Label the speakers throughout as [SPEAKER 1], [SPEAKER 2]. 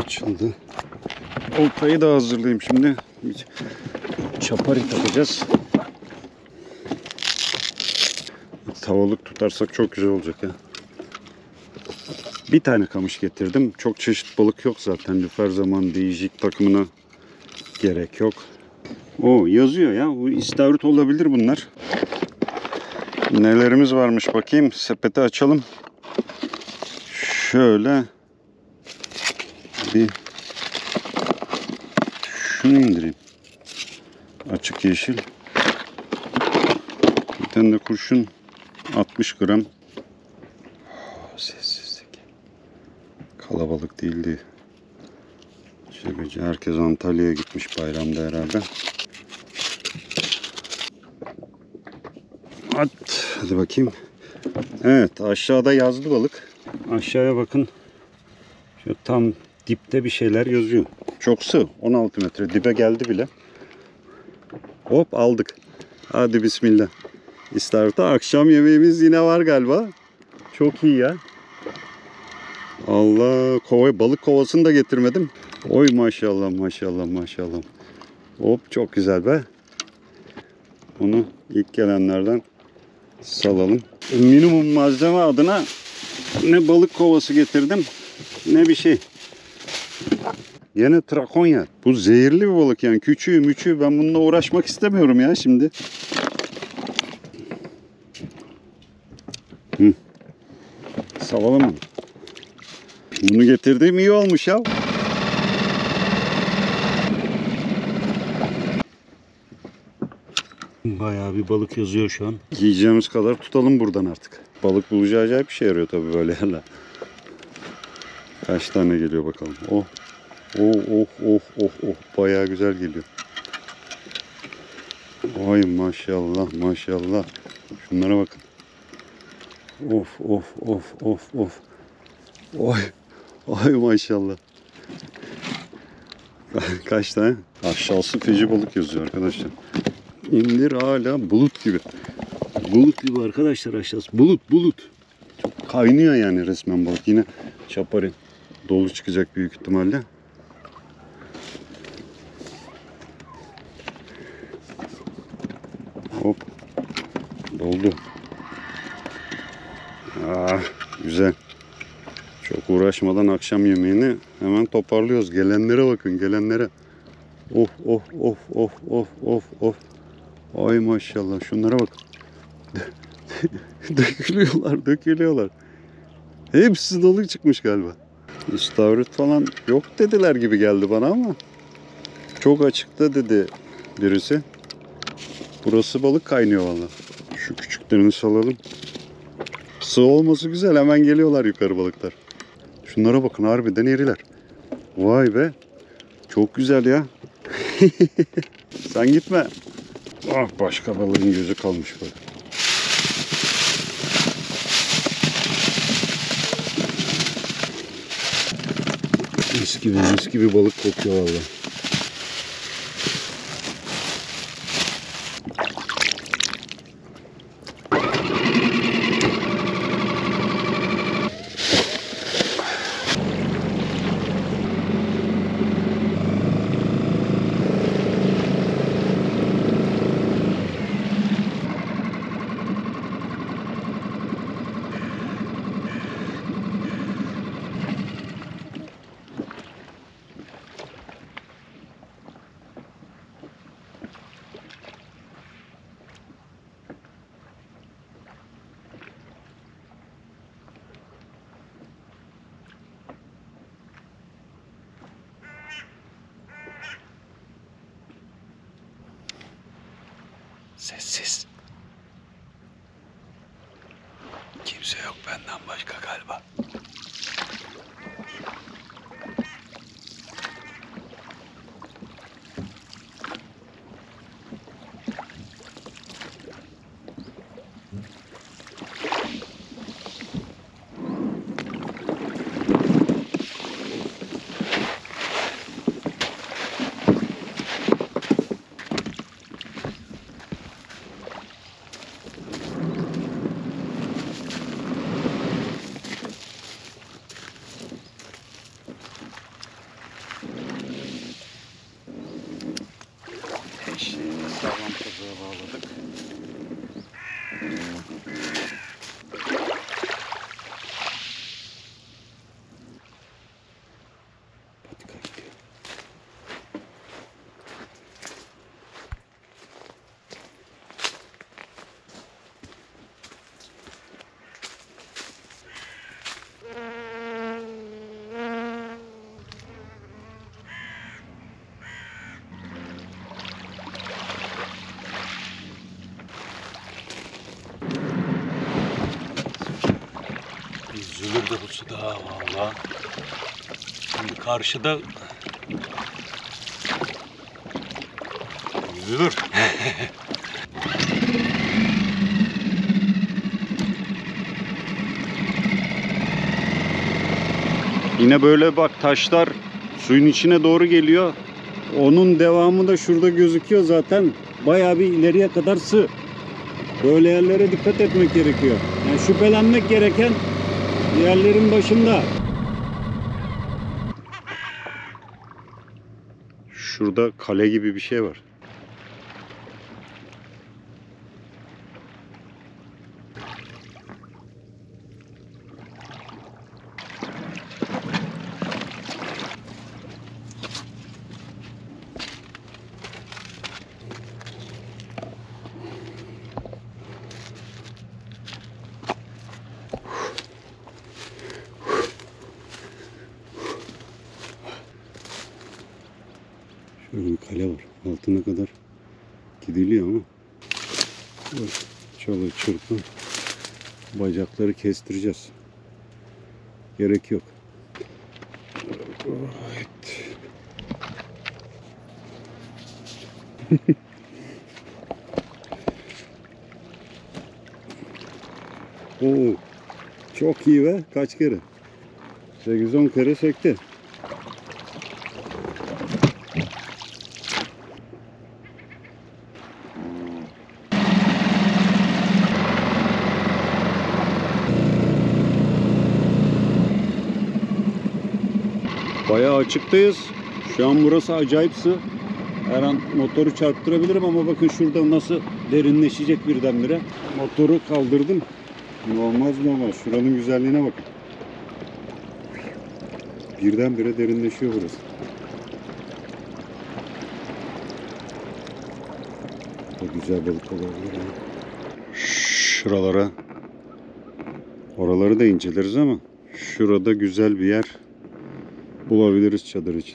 [SPEAKER 1] açıldı. Oltayı da hazırlayayım şimdi. Çapari takacağız. Tavalık tutarsak çok güzel olacak ya. Bir tane kamış getirdim. Çok çeşit balık yok zaten. Lüfer zaman değişik takımına gerek yok. O yazıyor ya. Bu istavrit olabilir bunlar. Nelerimiz varmış bakayım. Sepeti açalım. Şöyle bir şunu indireyim. Açık yeşil. Bir tane de kurşun 60 gram. Sessizlik. Kalabalık değildi. Herkes Antalya'ya gitmiş bayramda herhalde. Hadi bakayım. Evet, aşağıda yazdı balık. Aşağıya bakın. Şu tam dipte bir şeyler yazıyor. Çok sığ. 16 metre. Dibe geldi bile. Hop aldık. Hadi bismillah. İstavrit'te akşam yemeğimiz yine var galiba. Çok iyi ya. Allah, balık kovasını da getirmedim. Oy maşallah maşallah maşallah. Hop çok güzel be. Onu ilk gelenlerden salalım. Minimum malzeme adına ne balık kovası getirdim ne bir şey. Yine trakonya. Bu zehirli bir balık yani. Küçüğü müçüğü, ben bununla uğraşmak istemiyorum ya şimdi. Salalım mı? Bunu getirdiğim iyi olmuş ya. Bayağı bir balık yazıyor şu an. Yiyeceğimiz kadar tutalım buradan artık. Balık bulacağı acayip bir şey yarıyor tabii böyle yerler. Kaç tane geliyor bakalım. Oh. Oh oh oh oh oh. Bayağı güzel geliyor. Ay maşallah maşallah. Şunlara bakın. Of of of of of. Oy. Ay maşallah. Kaç tane? Aşağısı feci balık yazıyor arkadaşlar. İndir hala bulut gibi. Bulut gibi arkadaşlar aşağısı. Bulut bulut. Çok kaynıyor yani resmen balık. Yine çapari dolu çıkacak büyük ihtimalle. Hop. Doldu. Ah, güzel. Çok uğraşmadan akşam yemeğini hemen toparlıyoruz. Gelenlere bakın, gelenlere. Of of of of of of of. Ay maşallah, şunlara bak. Dökülüyorlar, dökülüyorlar. Hepsi dolu çıkmış galiba. İstavrit falan yok dediler gibi geldi bana ama çok açıkta dedi birisi. Burası balık kaynıyor vallahi. Şu küçüklerini salalım. Sığ olması güzel, hemen geliyorlar yukarı balıklar. Şunlara bakın, harbiden eriler. Vay be. Çok güzel ya. Sen gitme. Ah, başka balığın gözü kalmış böyle. Mis gibi balık kokuyor vallahi. Sessiz. Kimse yok benden başka galiba.
[SPEAKER 2] suda valla. Şimdi karşıda yüzülür.
[SPEAKER 1] Yine böyle bak taşlar suyun içine doğru geliyor. Onun devamı da şurada gözüküyor zaten. Bayağı bir ileriye kadar sığ. Böyle yerlere dikkat etmek gerekiyor. Yani şüphelenmek gereken yerlerin başında. Şurada kale gibi bir şey var. Şöyle bir kale var. Altına kadar gidiliyor ama çalı çırpı bacakları kestireceğiz. Gerek yok. Evet. Oo, çok iyi be. Kaç kere? 8-10 kere sekti. Bayağı açıktayız. Şu an burası acayip sığ. Her an motoru çarptırabilirim ama bakın şurada nasıl derinleşecek birdenbire. Motoru kaldırdım. Olmaz mı ama şuranın güzelliğine bakın. Birdenbire derinleşiyor burası. Bu güzel balık olabilir ha. Şuralara, oraları da inceleriz ama şurada güzel bir yer bulabiliriz çadır için.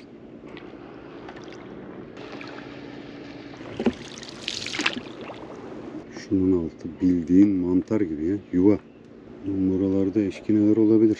[SPEAKER 1] Şunun altı bildiğin mantar gibi ya, yuva. Buralarda eşkineler olabilir.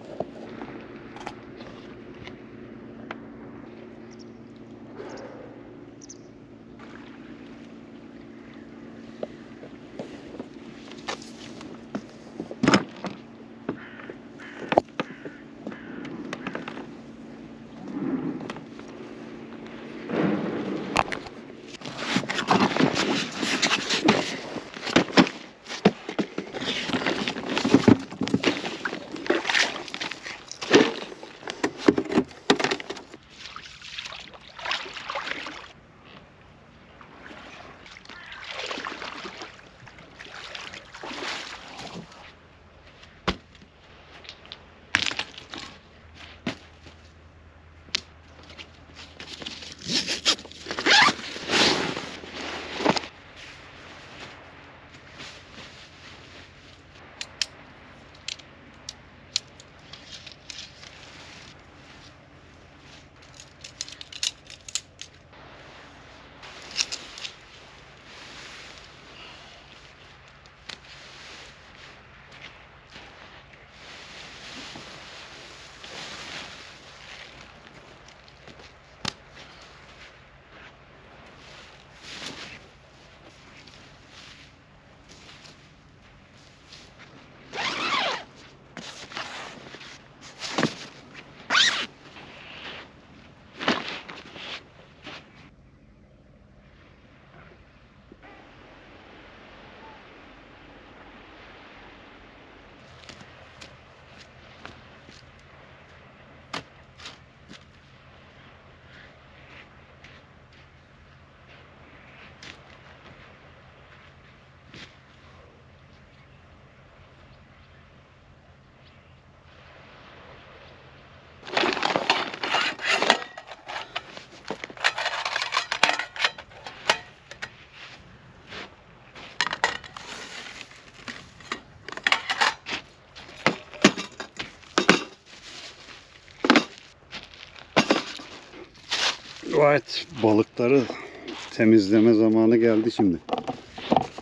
[SPEAKER 1] Evet, balıkları temizleme zamanı geldi şimdi.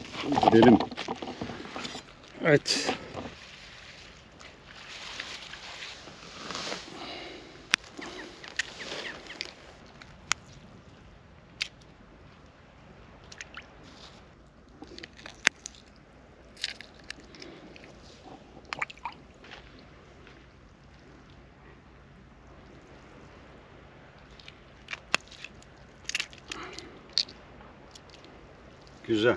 [SPEAKER 1] Gidelim. Evet. Güzel.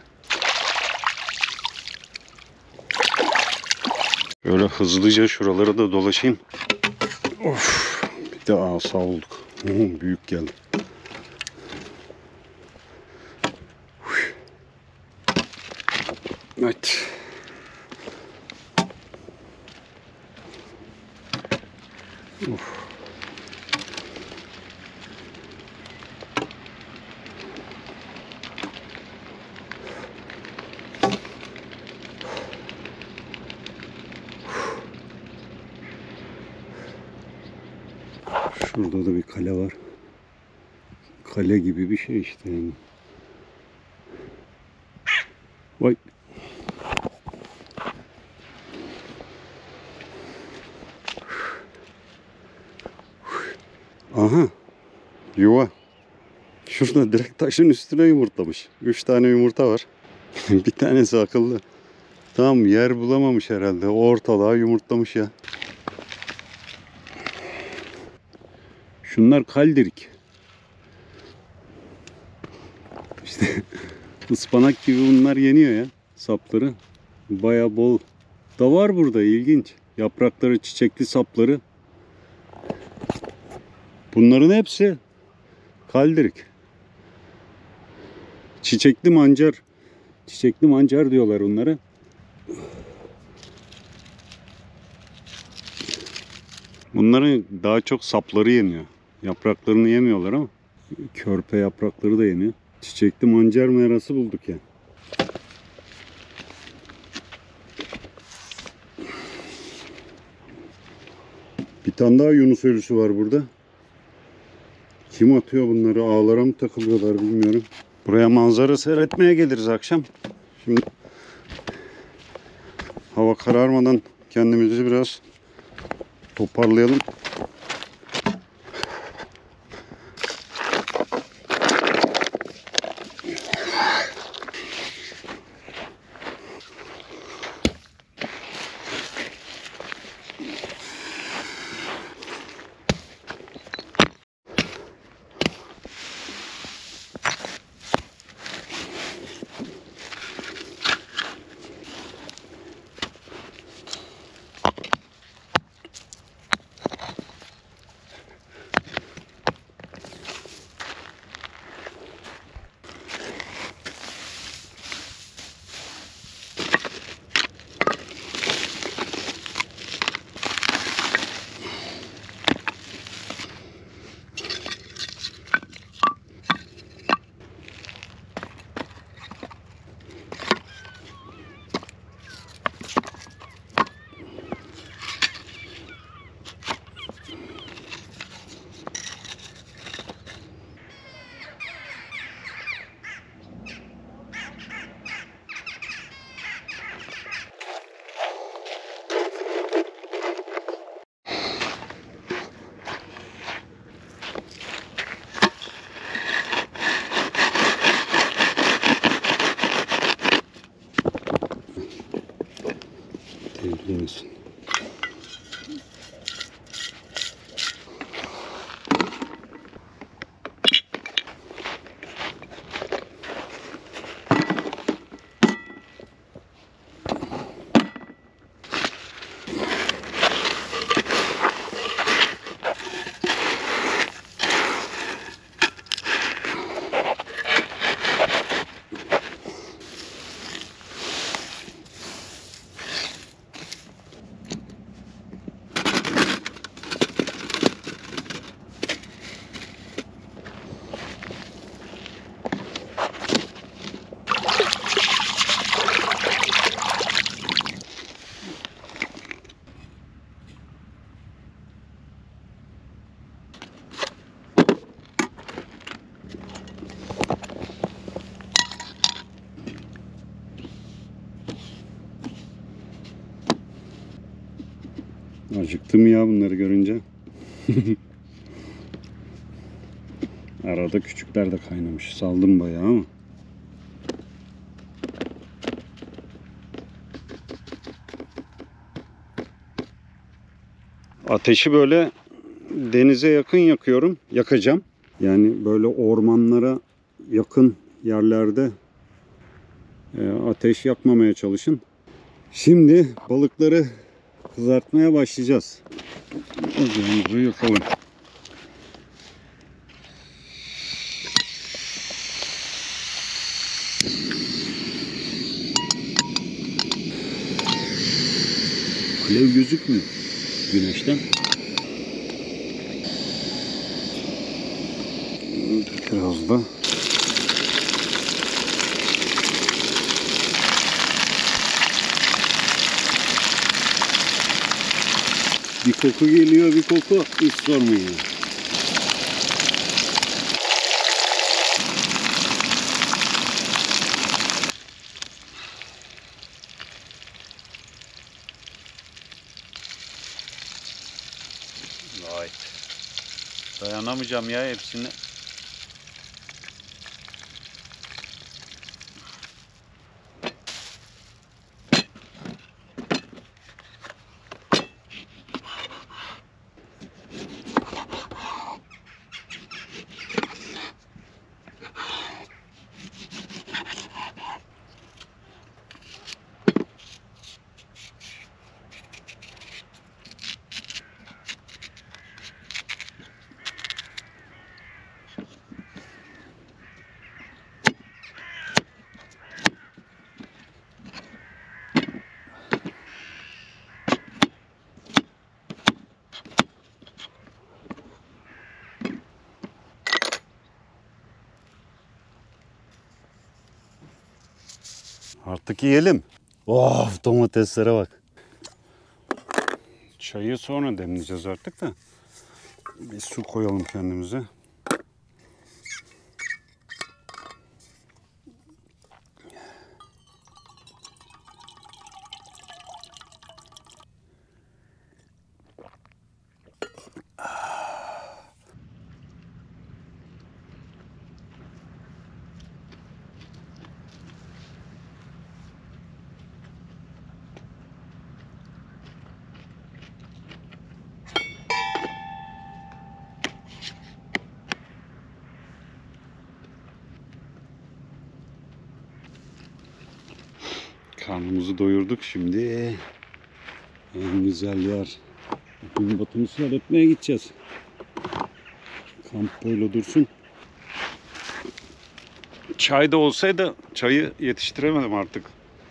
[SPEAKER 1] Böyle hızlıca şuraları da dolaşayım. Of. Bir de asa olduk. Büyük geldi. Evet. Of. Şurada da bir kale var. Kale gibi bir şey işte yani. Vay. Aha. Yuva. Şurada direkt taşın üstüne yumurtlamış. 3 tane yumurta var. Bir tanesi akıllı. Tam yer bulamamış herhalde. O ortalığa yumurtlamış ya. Şunlar kaldirik. İşte ıspanak gibi bunlar yeniyor ya. Sapları. Baya bol da var burada, ilginç. Yaprakları, çiçekli sapları. Bunların hepsi kaldirik. Çiçekli mancar. Çiçekli mancar diyorlar onlara. Bunların daha çok sapları yeniyor. Yapraklarını yemiyorlar ama körpe yaprakları da yeniyor. Çiçekli mancar merası bulduk ya. Bir tane daha yunus ölüsü var burada. Kim atıyor bunları? Ağlara mı takılıyorlar bilmiyorum. Buraya manzara seyretmeye geliriz akşam. Şimdi hava kararmadan kendimizi biraz toparlayalım. Devrilmesin. Acıktım ya bunları görünce. Arada küçükler de kaynamış. Saldım bayağı ama. Ateşi böyle denize yakın yakıyorum. Yakacağım. Yani böyle ormanlara yakın yerlerde Ateş yakmamaya çalışın. Şimdi balıkları kızartmaya başlayacağız. Ocağımızı yapalım. Alev gözükmüyor güneşten. Biraz da bir koku geliyor, bir koku, hiç sormayın. Vay. Dayanamayacağım ya hepsini. Artık yiyelim. Of, domateslere bak. Çayı sonra demleyeceğiz artık da. Bir su koyalım kendimize. Karnımızı doyurduk şimdi. En güzel yer. Gün batımı seyretmeye gideceğiz. Kamp böyle dursun. Çay da olsaydı çayı yetiştiremedim artık.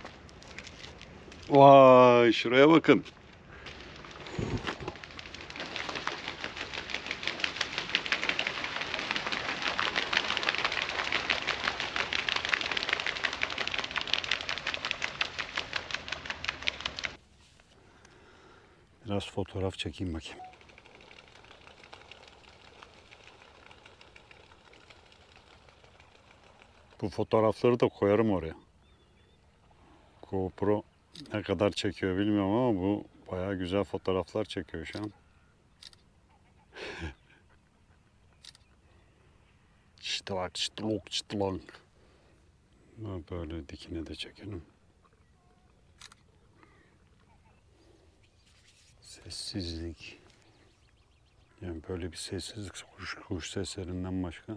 [SPEAKER 1] Vay, şuraya bakın. Biraz fotoğraf çekeyim bakayım. Bu fotoğrafları da koyarım oraya. GoPro ne kadar çekiyor bilmiyorum ama bu bayağı güzel fotoğraflar çekiyor şu an. Çıtlak çıtlok çıtlak. Böyle dikine de çekelim. Sessizlik. Yani böyle bir sessizlik kuş seslerinden başka.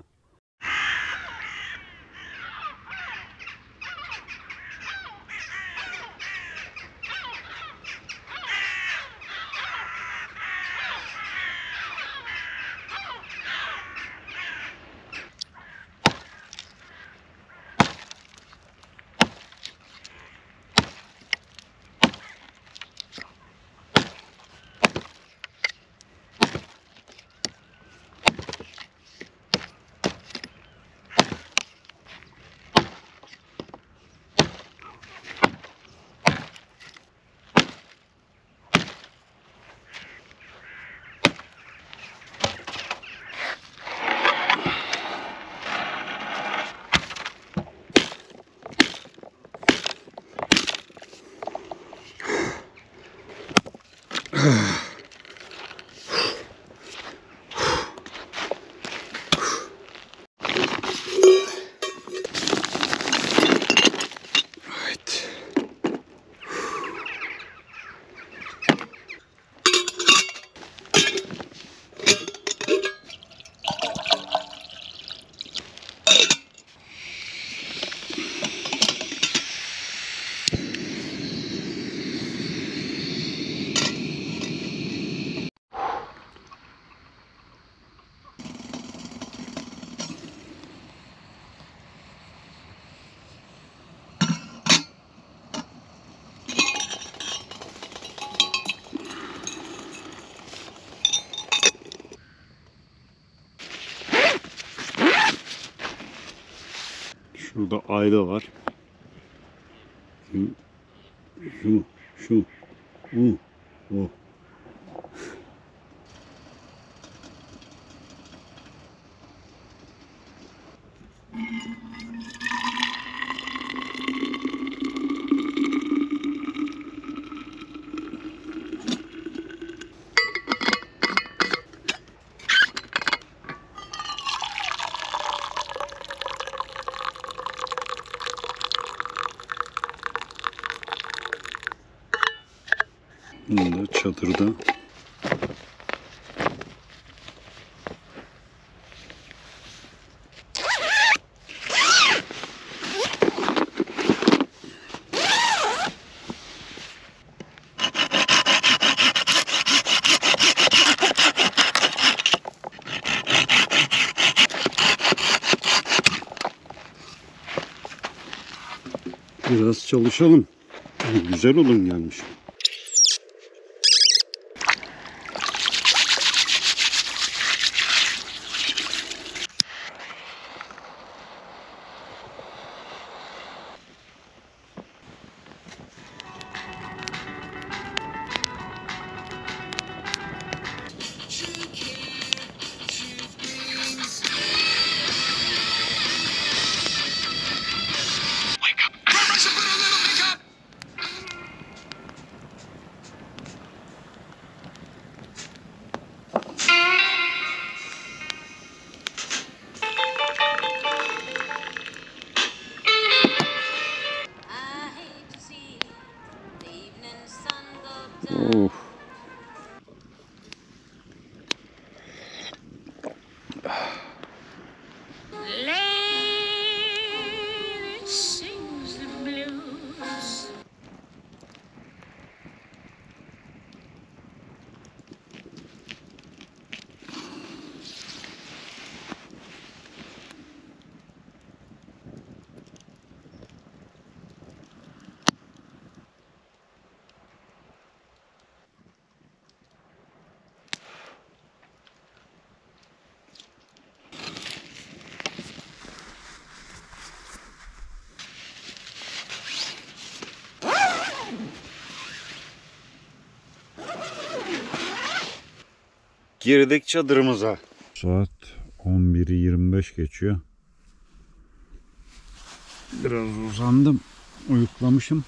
[SPEAKER 1] Şurada ayda var. Şu. O. Bunda çadırda. Biraz çalışalım. Güzel odun gelmiş. Oh.
[SPEAKER 3] Lady sings the blues.
[SPEAKER 1] Girdik çadırımıza. Saat 11'i 25 geçiyor. Biraz uzandım. Uyuklamışım.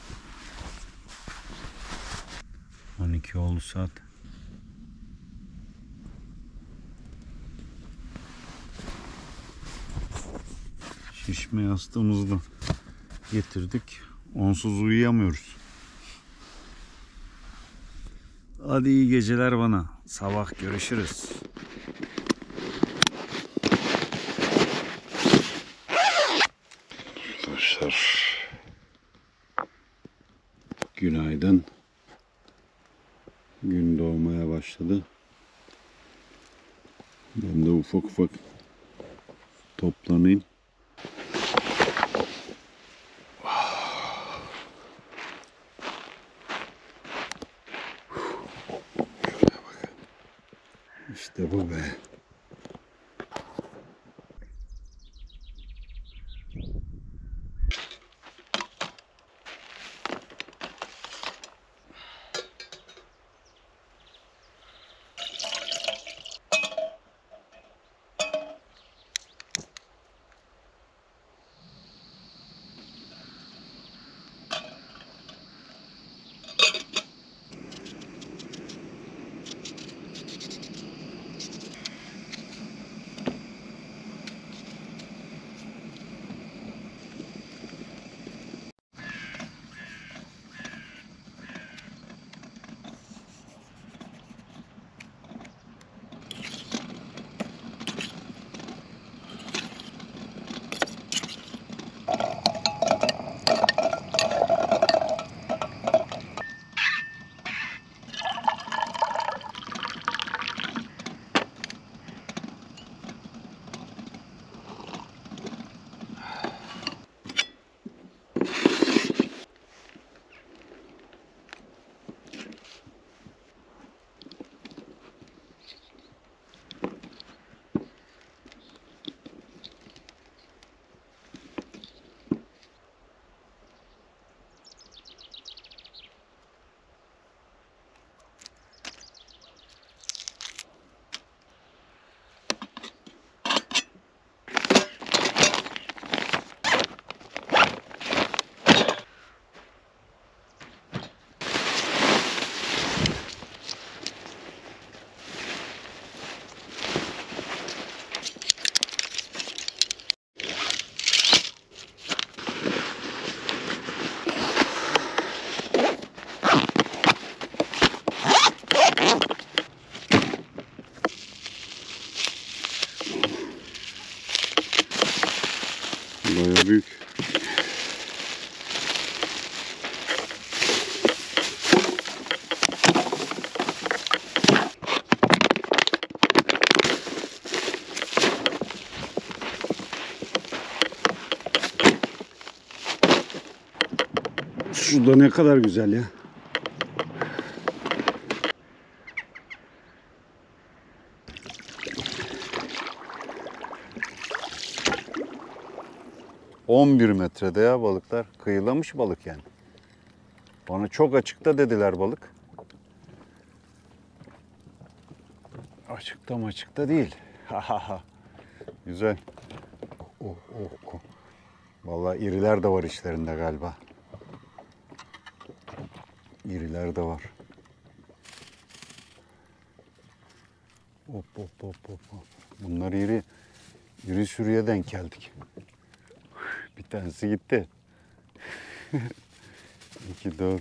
[SPEAKER 1] 12 oldu saat. Şişme yastığımızı da getirdik. Onsuz uyuyamıyoruz. Hadi iyi geceler bana. Sabah görüşürüz. Arkadaşlar, günaydın. Gün doğmaya başladı. Ben de ufak ufak toplanayım. İşte bu be. bayağı büyük. Şurada ne kadar güzel ya. ...11 metrede ya balıklar. Kıyılamış balık yani. Bana çok açıkta dediler balık. Açıkta mı açıkta değil. Güzel. Oh, oh, oh. Vallahi iriler de var içlerinde galiba. İriler de var. Hop hop hop hop. Bunlar iri sürüye denk geldik. Bir tanesi gitti. 2, 4,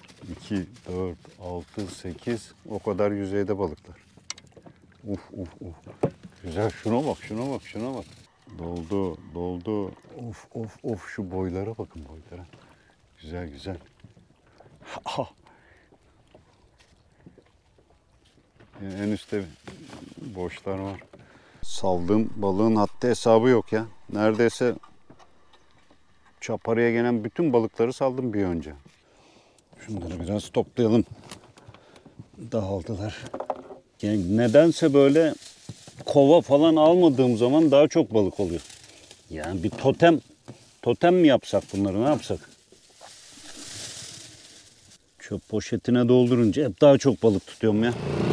[SPEAKER 1] 6, 8. O kadar yüzeyde balıklar. Uf uf uf. Güzel, şuna bak, şuna bak, şuna bak. Doldu, doldu. Of of of, şu boylara bakın, boylara. Güzel güzel. En üstte boşlar var. Saldığım balığın haddi hesabı yok ya. Neredeyse çaparıya gelen bütün balıkları saldım bir önce. Şunları biraz toplayalım. Dağıldılar. Yani nedense böyle kova falan almadığım zaman daha çok balık oluyor. Yani bir totem mi yapsak bunları, ne yapsak? Çöp poşetine doldurunca hep daha çok balık tutuyorum ya.